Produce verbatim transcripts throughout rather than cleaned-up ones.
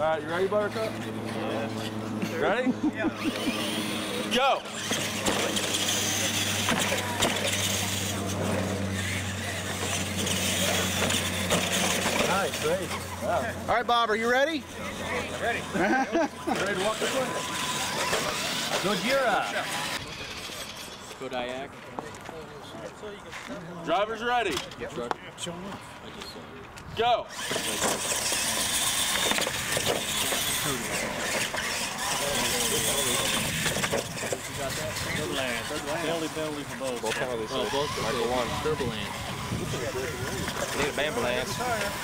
right, you ready, Buttercup? Yeah. Ready? Yeah. Go! Nice, great. Yeah. All right, Bob, are you ready? Ready. Ready to walk this way? Gojira. Kodiak. Driver's ready. Yep. Truck. Go. Turboland. Penalty, penalty for both. Both penalties. Oh, both. Michael one. Turboland. Need a ambulance.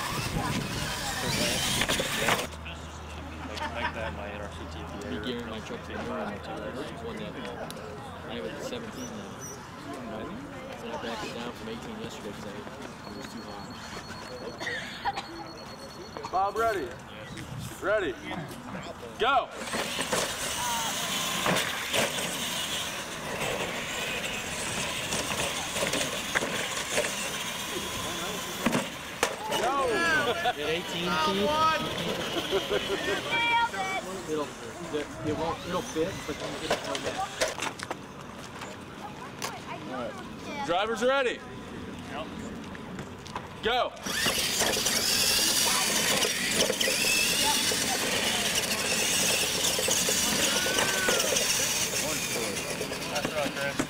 Make that my N R C T P A. Be gearing my truck to the moon until I won that. I have it at seventeen now. So I backed it down from eighteen yesterday because it was too hot. Bob, ready? Ready. Go. At eighteen feet, it'll, it won't, it'll fit, but then you get it like that. All right. Driver's ready. Yep. Go. That's right, Chris.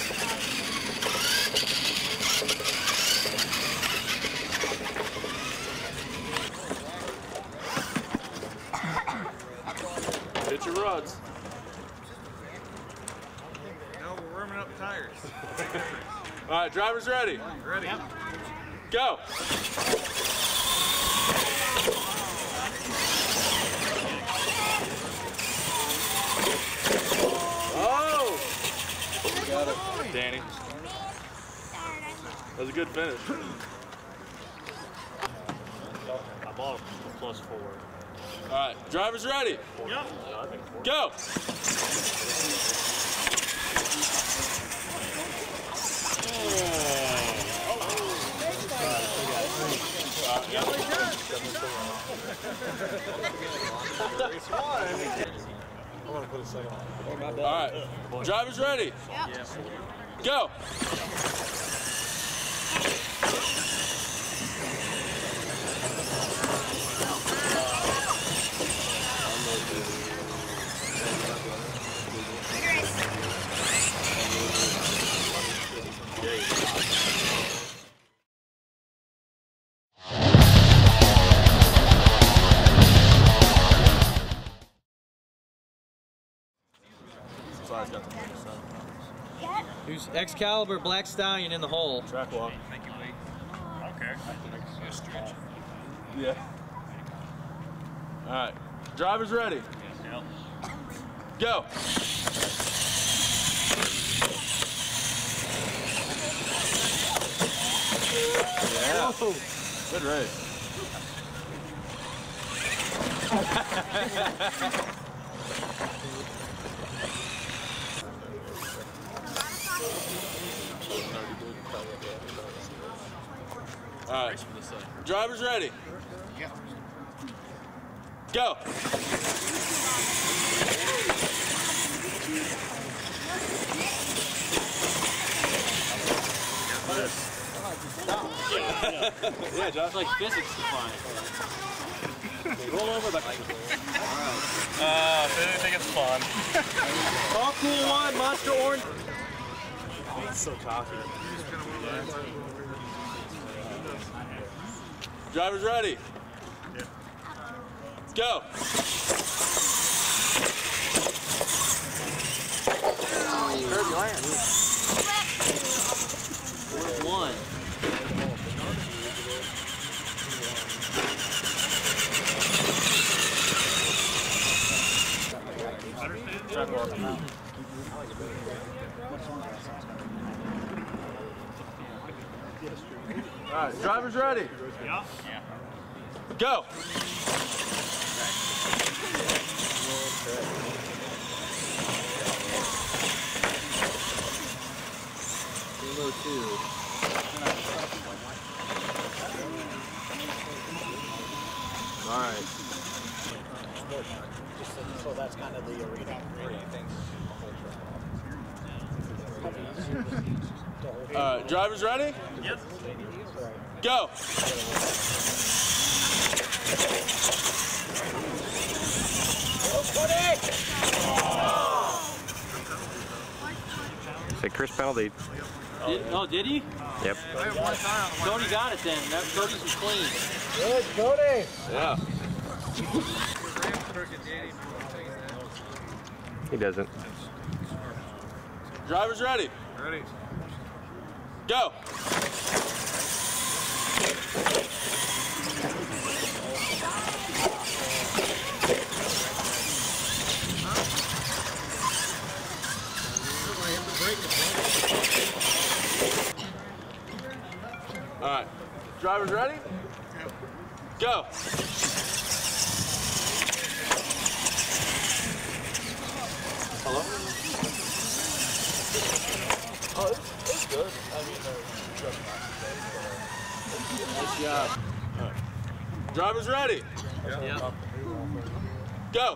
Hit your rods. No, we're warming up the tires. All right, driver's ready. Ready? Yep. Go. Oh! You got it, Danny. That was a good finish. I bought a plus four. All right, driver's ready. Yep. Go. All right, driver's ready. Yep. Go. Who's Excalibur, Black Stallion in the hole? Track walk. Thank you, Lee. Okay. Yeah. All right, driver's ready. Yep. Go. Yeah. Whoa. Good race. All right, driver's ready. Yeah. Go. Yeah, Josh. It's like physics defying. Roll over back. Uh, if anything, it's fun. All cool one, Monster Orange. It's so coffee. Driver's ready. Yeah. Let's go. Kirby land. One. All right, driver's ready. Yeah. Yeah. Go. Kilo two. All right. Just so, so that's kind of the arena. All right, drivers ready? Yep. Go. Say Chris penalty. Did, oh, did he? Yep. Cody got it then. That, Cody's was clean. Good, Cody. Yeah. He doesn't. Drivers ready? Ready. Go. All right. Drivers ready? Go. Hello? Oh, it's, it's good. I mean, uh, nice job. All right. Drivers ready? Yeah. Go.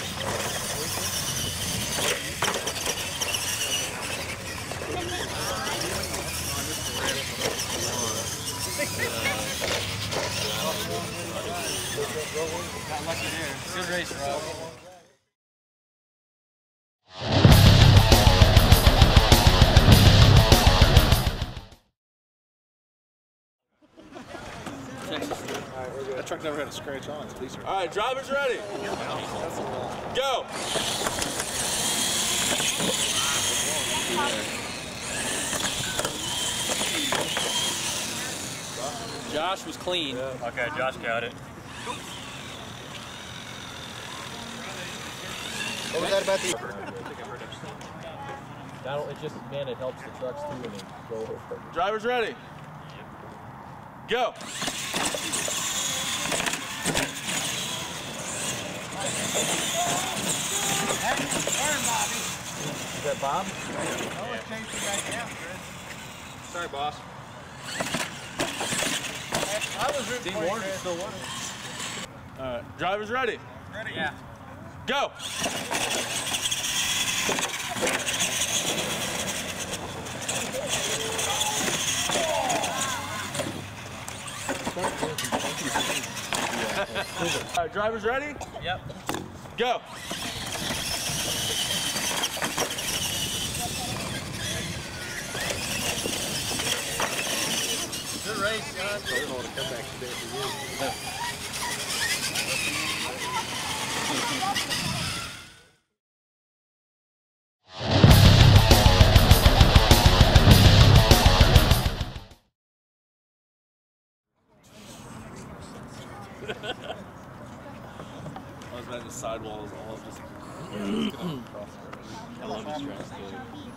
Got lucky there. Good race, Rob. That truck never had a scratch on it. Please. All right, drivers ready? Go. Josh was clean. Okay, Josh got it. What was that about the? That'll, it just, man, it helps the trucks too when they go over. Drivers ready? Go. Is that Bob? Sorry, boss. Dean Warren's still working. All right, drivers ready? Ready? Yeah. Go. All right, drivers ready? Yep. Go. Good race, John. I was betting the sidewalls all just. I love these tracks too.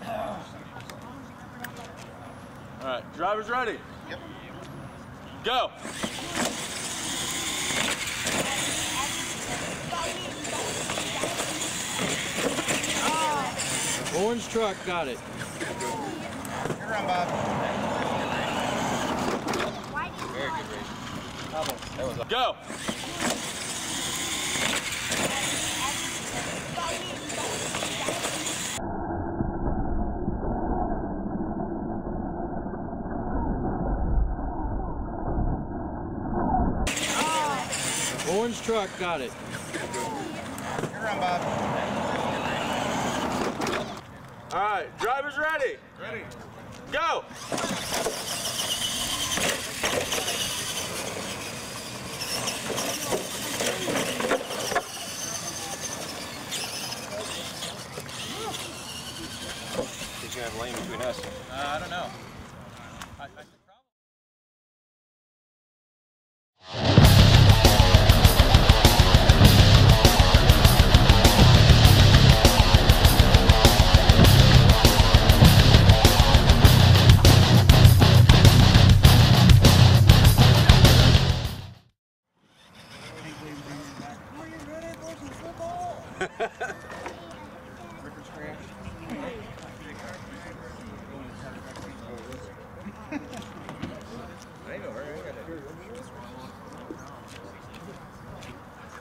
All right, drivers ready? Yep. Go. Orange truck got it. You're on, Bob. Very good race. Go. Orange truck got it. You're on, Bob. All right, drivers ready? Ready. Go. He's gonna have a lane between us. Uh, I don't know. I, I should probably.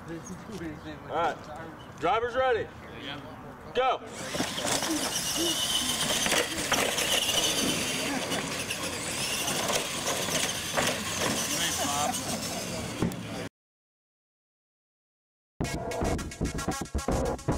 All right. Drivers ready. Yeah. Go. Nice, Bob.